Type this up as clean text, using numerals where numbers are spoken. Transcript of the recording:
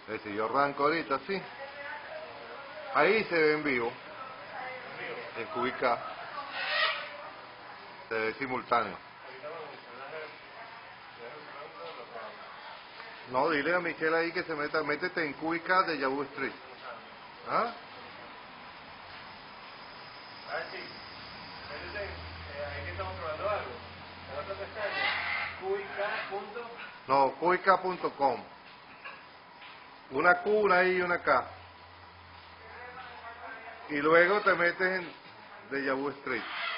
Si yo arranco ahorita, sí. Ahí se ve en vivo. En QIK. Se ve simultáneo. No, dile a Michelle ahí que se meta, métete en QIK de Yahoo Street. ¿Ah? Sí. Métete, ahí que estamos probando algo. En otra pestaña, QIK. No, QIK.com. Una Q, una I y una K. Y luego te metes en de Yahoo Street.